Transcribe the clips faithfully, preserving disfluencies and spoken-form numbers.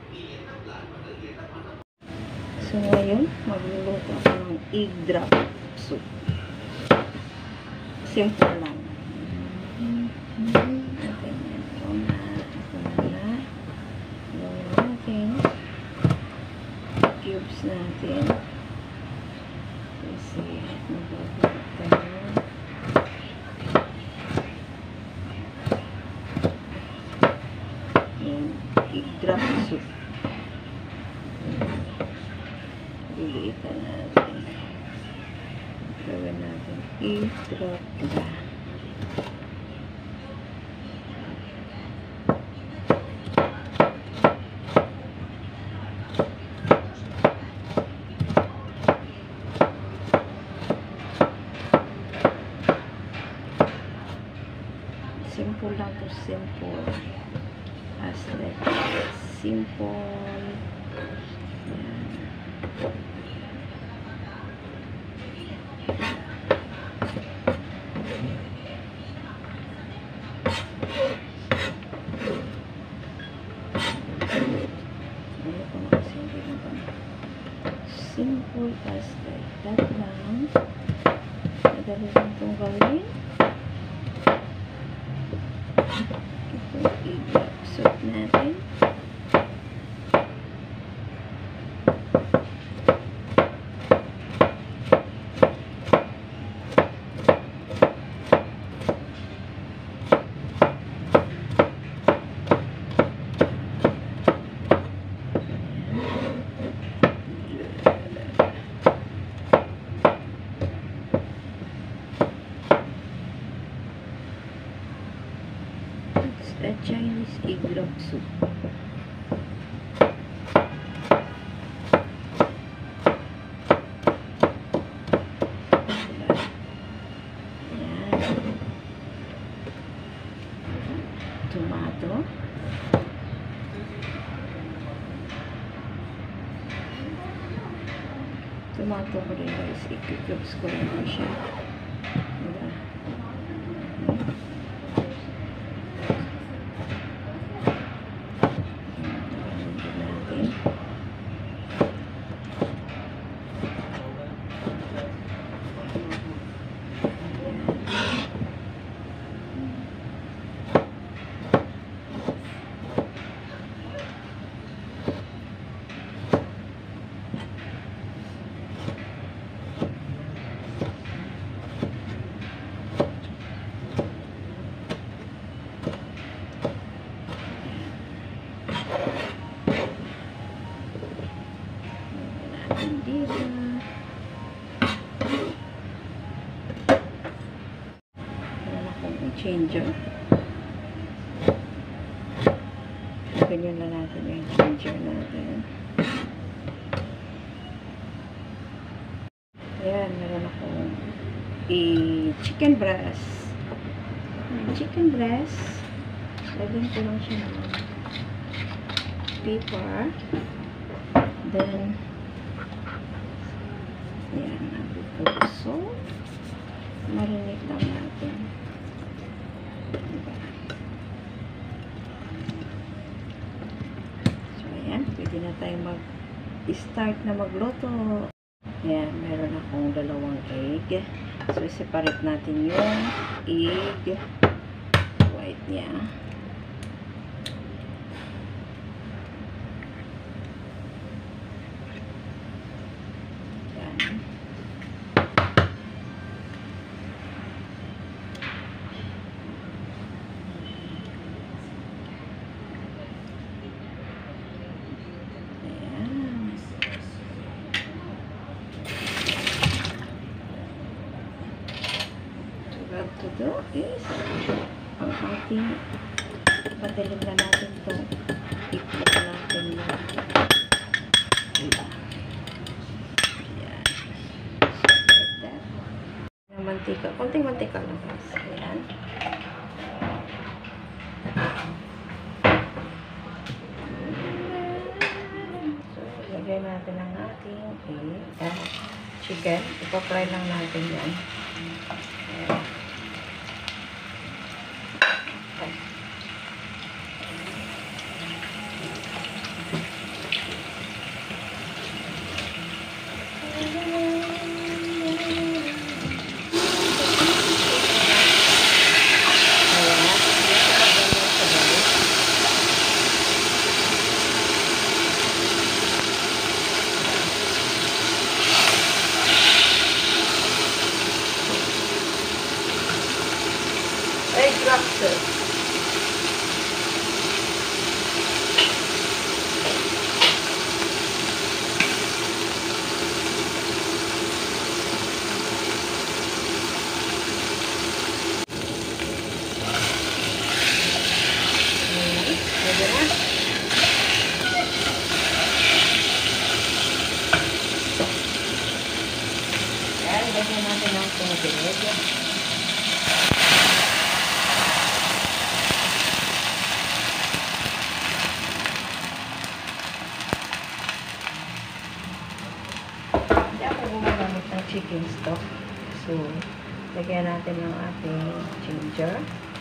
So, ngayon, magluluto ako ng egg drop soup. Simple lang. Okay, ito na. Ito na. Gawin natin. Cubes natin. Kasi, magluto tayo. Yan, egg drop soup. Liliitan natin. Gawin natin egg drop na. Simple lang to, simple. As like simple. Yan. Simple as like that lang. Madali lang itong gawin. Ito i-soup natin. A Chinese egg drop soup. Yan. Tomato. Tomato ko rin guys. I-cubes ko rin po siya. Diba? Dito. Meron akong changer. Ganyan na natin yung changer natin. Ayan, meron akong i-chicken breast. Chicken breast. Lagyan ko lang siya ng pepper. Then, ayan, nabito. So, marinate lang natin. Diba? So, ayan, pwede na tayo mag-start na magluto. Ayan, meron akong dalawang egg. So, separate natin yung egg white niya. To do is ang ating padalig na natin itong itlog natin na iba. Ayan. So, like that. Yung mantika. Konting mantika lang. Ayan. So, lagay natin ang ating eh, uh, chicken. Ipa-fry lang natin yan. Ayan. lagyan natin ng ating ginger.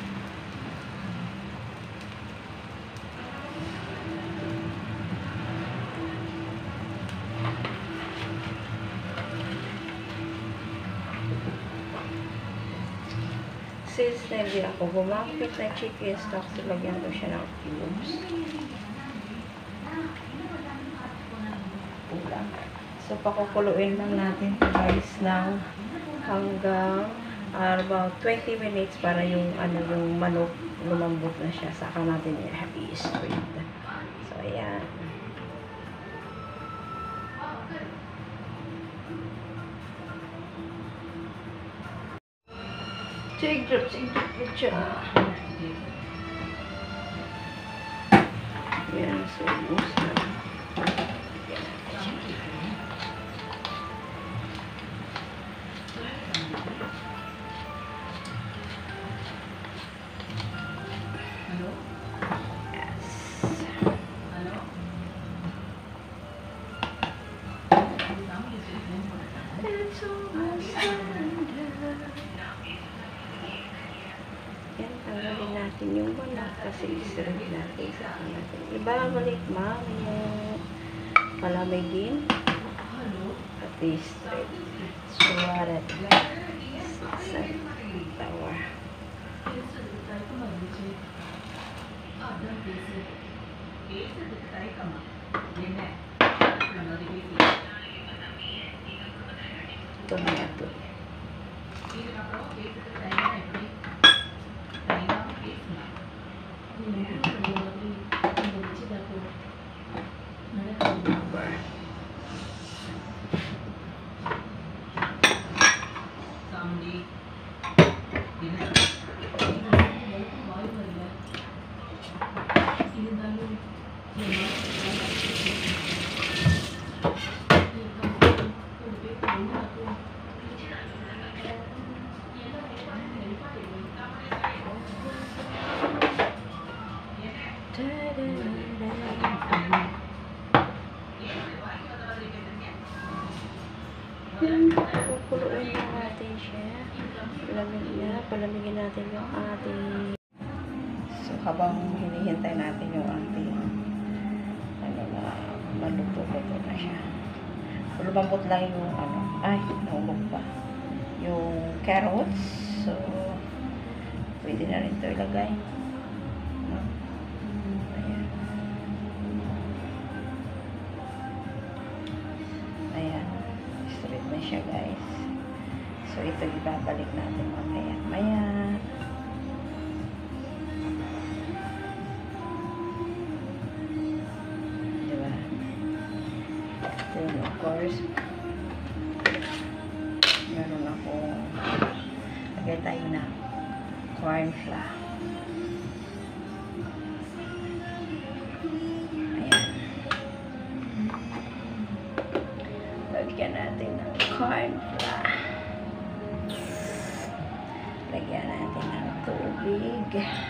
Since na hindi ako gumamit ng chicken stock, so lagyan ko siya ng cubes. So, pakukuluin lang natin ito guys ng hanggang uh, about twenty minutes para yung ano yung manok lumambot na siya. Saka natin i-spread. So, ayan. Sigdrop, sigdrop po siya. Ayan, so, ubus na. Tanggalin natin yung wala kasi isirap natin sa natin. Ibabalik mamaya palamigin at i-straight. Suwarat. Six tower. Ito na ito. Pupuluin na natin siya. Palamigin na. Palamigin natin yung ating. So, habang hinihintay natin yung ating ano na maluto-luto na siya. Lumambot lang yung ano. Ay, nahulog pa. Yung carrots. So, pwede na rin ito ilagay. Ayan. Ayan. Straight na siya guys. So, ito ibabalik natin mamaya. Maya. Diba? Then, of course, meron ako lagay tayo na corn flour. Ayan. Lagyan natin ng corn flour. Lagyan natin ng tubig.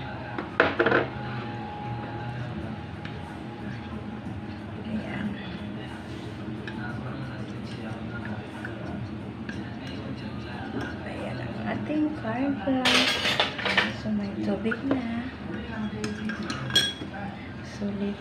Ayan. Ayan ang ating corn flour. So, may tubig na. Sulit.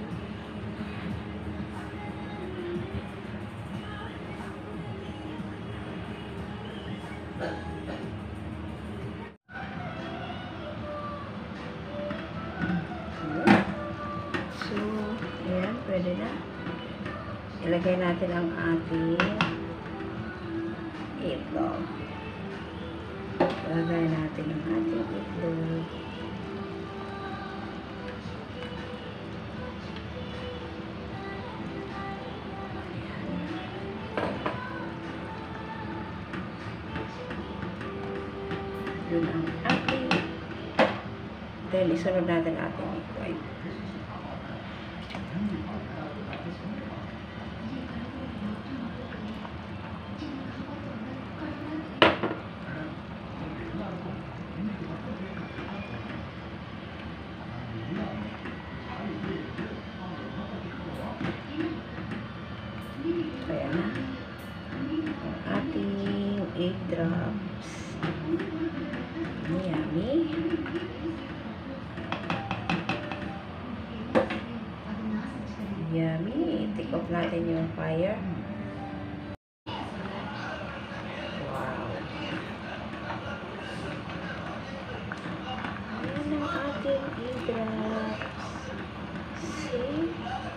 So, ayan, pwede na. Ilagay natin ang ating itlog. Ilagay natin ang ating itlog. Yun ang ating. Then, isunod natin ang ating itlog. Ayan na. Ang ating egg drops. Yummy. Take off natin yung fire. Wow. Ayan ang ating e-drops. See?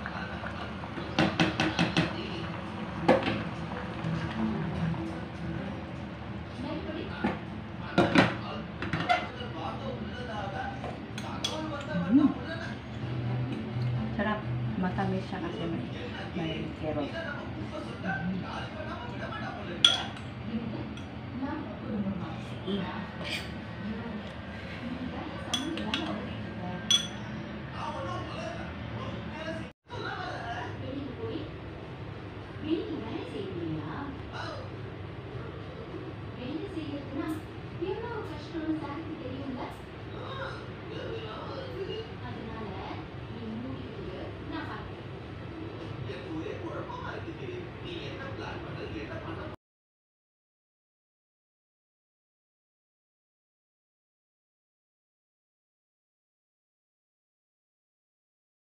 Mm. Sarap. Matamis siya kasi may, may carrot. Mm.